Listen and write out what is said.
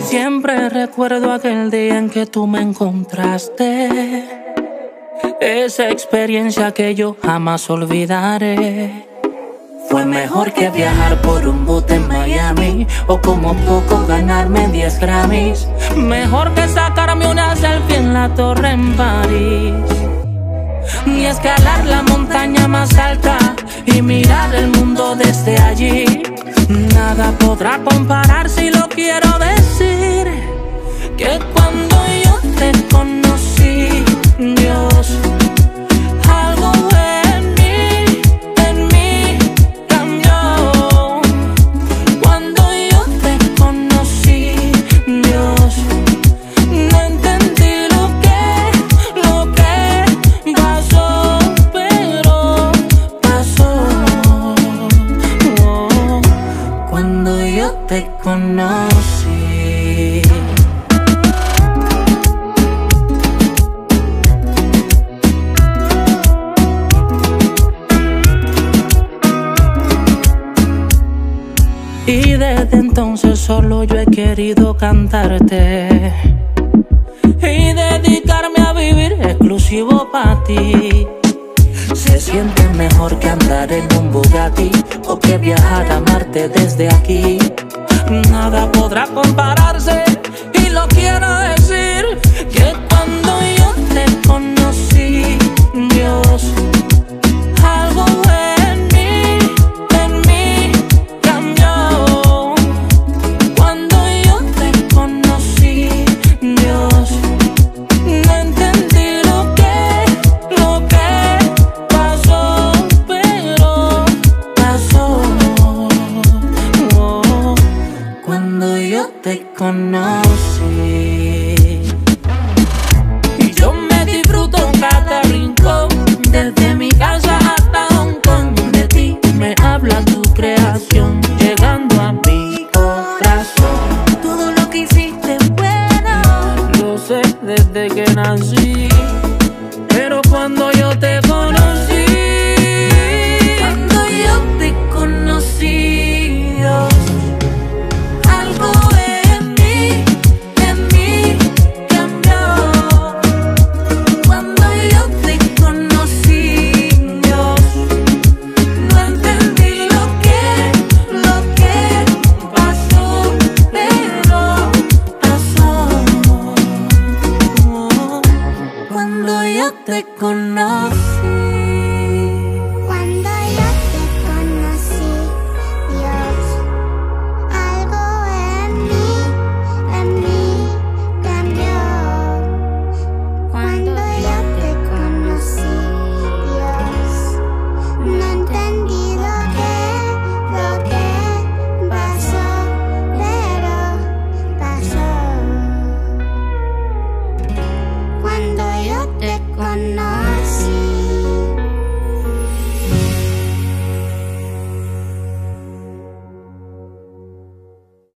Siempre recuerdo aquel día en que tú me encontraste, esa experiencia que yo jamás olvidaré. Fue mejor que viajar por un bote en Miami, o como poco ganarme 10 Grammys. Mejor que sacarme una selfie en la torre en París, ni escalar la montaña más alta y mirar el mundo desde allí. Nada podrá comparar, si lo quiero decir, que cuando yo te conocí, Dios, algo en mí cambió. Cuando yo te conocí, Dios, no entendí lo que pasó, pero pasó. Cuando yo te conocí. Y desde entonces solo yo he querido cantarte y dedicarme a vivir exclusivo para ti. Se siente mejor que andar en un Bugatti o que viajar a Marte desde aquí. Nada podrá compararse, y lo quiero decir, que cuando yo te conocí, Dios, algo en mí cambió. Cuando yo te conocí, Dios, no entendí lo que pasó, pero pasó. Cuando yo te conocí, y yo me disfruto cada rincón, desde mi casa hasta Hong Kong. De ti me habla tu creación, llegando a mi corazón. Todo lo que hiciste es bueno, Lo sé desde que nací, pero cuando yo te conocí, cuando yo te conocí, Dios, algo en mí cambió. Cuando yo te conocí, Dios, no entendí lo que pasó, pero pasó. Cuando yo te conocí.